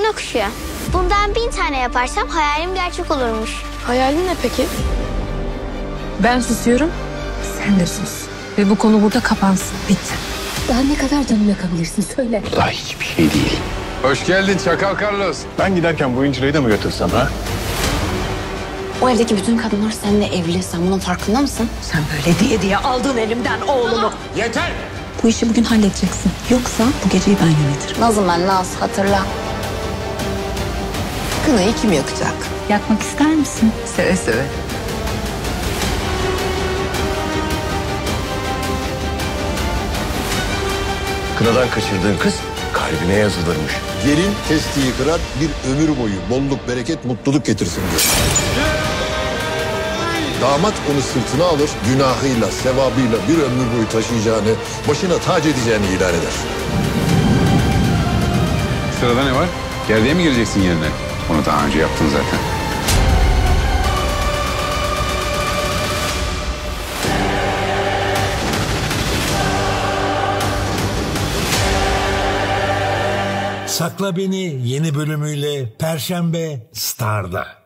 burun okşuyor. Bundan 1000 tane yaparsam hayalim gerçek olurmuş. Hayalin ne peki? Ben susuyorum, sen de sus. Ve bu konu burada kapansın, bitti. Daha ne kadar canımı yakabilirsin söyle. Daha hiçbir şey değil. Hoş geldin Çakal Carlos. Ben giderken bu incirayı da mı götürsem ha? O evdeki bütün kadınlar seninle evli. Sen bunun farkında mısın? Sen böyle diye aldın elimden oğlumu. Yeter! Bu işi bugün halledeceksin. Yoksa bu geceyi ben yönetirim. Nazım ben Naz, hatırla. Kınayı kim yakacak? Yakmak ister misin? Seve seve. Kınadan kaçırdığın kız kalbine yazılırmış. Gelin testiyi kırar, bir ömür boyu bolluk, bereket, mutluluk getirsin diyor. Damat onu sırtına alır, günahıyla, sevabıyla bir ömür boyu taşıyacağını, başına tac edeceğini ilan eder. Sırada ne var? Gerdeğe mi gireceksin yerine? Onu daha önce yaptın zaten. Sakla Beni yeni bölümüyle Perşembe Star'da.